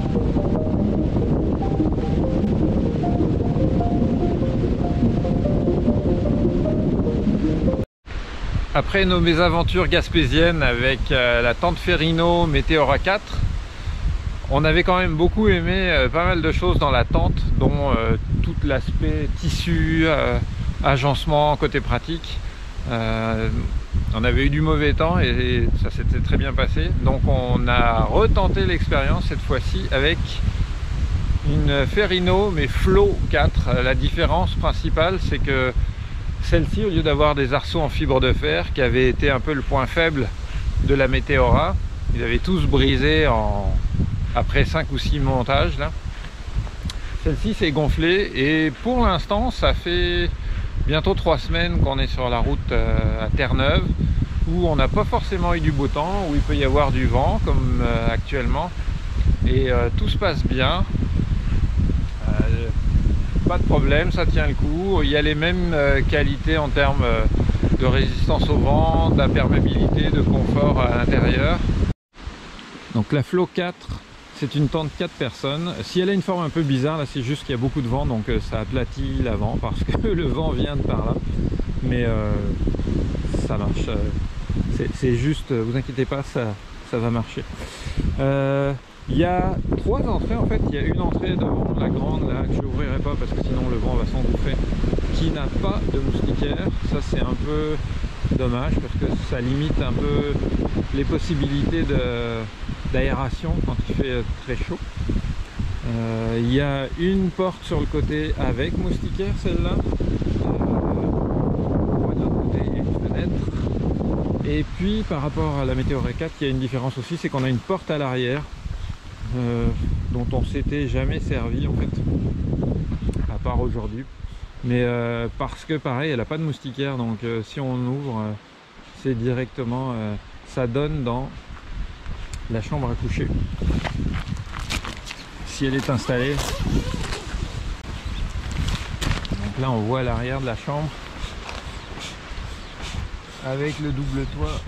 Après nos mésaventures gaspésiennes avec la tente Ferrino Meteora 4, on avait quand même beaucoup aimé pas mal de choses dans la tente, dont tout l'aspect tissu, agencement, côté pratique. On avait eu du mauvais temps et ça s'était très bien passé. Donc on a retenté l'expérience cette fois-ci avec une Ferrino mais Flow 4. La différence principale, c'est que celle-ci, au lieu d'avoir des arceaux en fibre de fer, qui avait été un peu le point faible de la Meteora, ils avaient tous brisé après 5 ou 6 montages là. Celle-ci s'est gonflée et pour l'instant ça fait bientôt 3 semaines qu'on est sur la route à Terre-Neuve, où on n'a pas forcément eu du beau temps, où il peut y avoir du vent comme actuellement, et tout se passe bien. Pas de problème, ça tient le coup. Il y a les mêmes qualités en termes de résistance au vent, d'imperméabilité, de confort à l'intérieur. Donc la Flow 4, c'est une tente 4 personnes. Si elle a une forme un peu bizarre, là c'est juste qu'il y a beaucoup de vent, donc ça aplatit l'avant parce que le vent vient de par là. Mais ça marche. C'est juste, vous inquiétez pas, ça va marcher. Il y a 3 entrées en fait. Il y a une entrée devant la grande là que je n'ouvrirai pas parce que sinon le vent va s'engouffrer, qui n'a pas de moustiquaire. Ça c'est un peu dommage parce que ça limite un peu les possibilités d'aération quand il fait très chaud. Il y a une porte sur le côté avec moustiquaire, celle-là. De l'autre côté il y a une fenêtre. Et puis par rapport à la Meteora 4, il y a une différence aussi, c'est qu'on a une porte à l'arrière. Dont on s'était jamais servi en fait, à part aujourd'hui, mais parce que pareil elle n'a pas de moustiquaire, donc si on ouvre c'est directement, ça donne dans la chambre à coucher si elle est installée. Donc là on voit l'arrière de la chambre avec le double toit.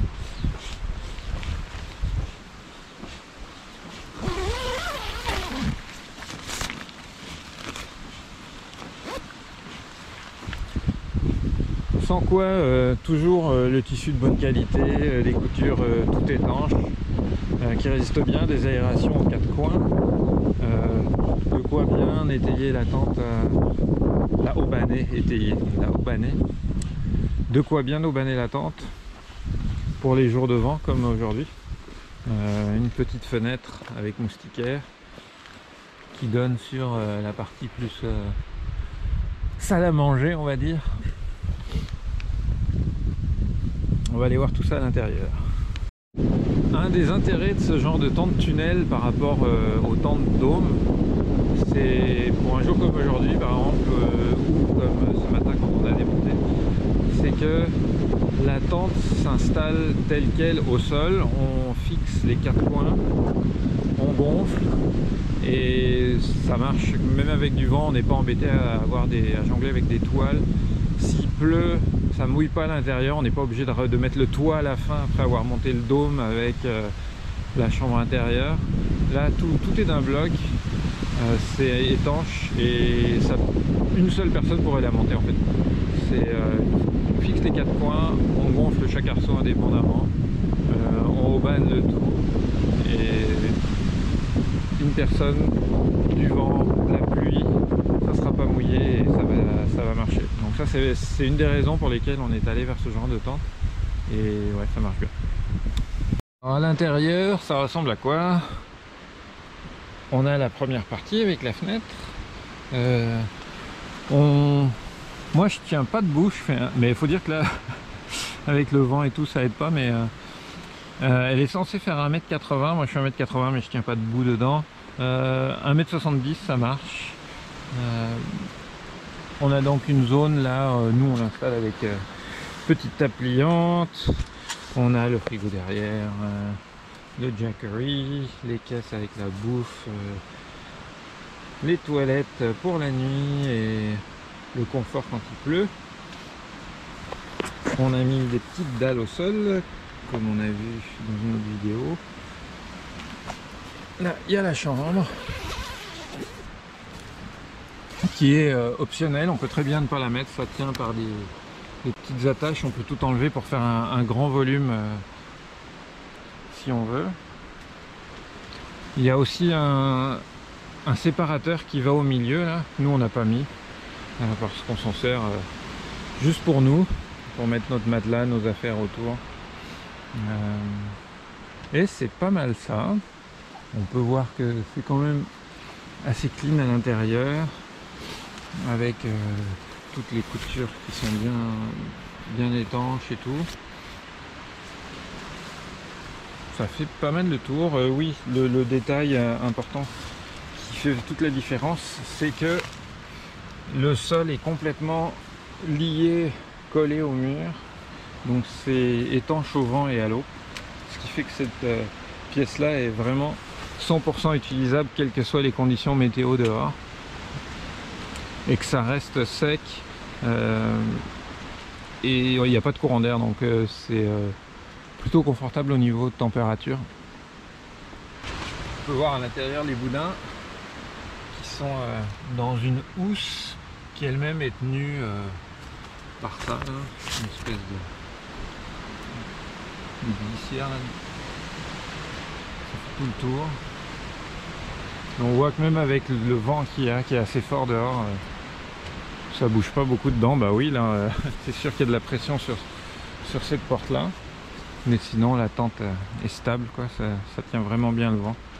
Sans quoi, toujours le tissu de bonne qualité, les coutures tout étanches, qui résistent bien, des aérations aux 4 coins, de quoi bien étayer la tente, la haubanner, étayer, la haubanner, de quoi bien haubanner la tente pour les jours de vent comme aujourd'hui. Une petite fenêtre avec moustiquaire qui donne sur la partie plus salle à manger, on va dire. On va aller voir tout ça à l'intérieur. Un des intérêts de ce genre de tente tunnel par rapport aux tentes dôme, c'est pour un jour comme aujourd'hui par exemple, ou comme ce matin quand on a démonté, c'est que la tente s'installe telle quelle au sol, on fixe les 4 coins, on gonfle et ça marche même avec du vent. On n'est pas embêté à jongler avec des toiles. S'il pleut, ça mouille pas à l'intérieur, on n'est pas obligé de mettre le toit à la fin après avoir monté le dôme avec la chambre intérieure. Là tout est d'un bloc, c'est étanche et ça, une seule personne pourrait la monter en fait. On fixe les 4 coins, on gonfle chaque arceau indépendamment, on haubanne le tout et une personne, du vent, la pluie, ça sera pas mouillé et ça va marcher. Donc ça c'est une des raisons pour lesquelles on est allé vers ce genre de tente et ouais, ça marche bien. Alors, à l'intérieur ça ressemble à quoi? On a la première partie avec la fenêtre. Moi je tiens pas debout, mais il faut dire que là avec le vent et tout ça aide pas, mais elle est censée faire 1m80, moi je suis 1m80 mais je tiens pas debout dedans. 1m70 ça marche. On a donc une zone là, nous on l'installe avec petite table pliante, on a le frigo derrière, le jackery, les caisses avec la bouffe, les toilettes pour la nuit et le confort quand il pleut. On a mis des petites dalles au sol comme on a vu dans une autre vidéo. là il y a la chambre qui est optionnelle, on peut très bien ne pas la mettre, ça tient par des petites attaches, on peut tout enlever pour faire un grand volume si on veut. Il y a aussi un séparateur qui va au milieu là, nous on n'a pas mis parce qu'on s'en sert juste pour nous, pour mettre notre matelas, nos affaires autour. Et c'est pas mal ça. On peut voir que c'est quand même assez clean à l'intérieur, avec toutes les coutures qui sont bien étanches et tout. Ça fait pas mal de tour. Oui, le détail important qui fait toute la différence, c'est que le sol est complètement lié, collé au mur. Donc c'est étanche au vent et à l'eau. Ce qui fait que cette pièce-là est vraiment 100% utilisable, quelles que soient les conditions météo dehors. Et que ça reste sec. Et il n'y a pas de courant d'air, donc c'est plutôt confortable au niveau de température. On peut voir à l'intérieur les boudins qui sont dans une housse qui elle-même est tenue par ça, là. Une espèce de glissière là. Ça fait tout le tour. Et on voit que même avec le vent qu'il y a, qui est assez fort dehors, ça bouge pas beaucoup dedans. Bah oui, là c'est sûr qu'il y a de la pression sur cette porte là. Mais sinon la tente est stable, quoi, ça tient vraiment bien le vent.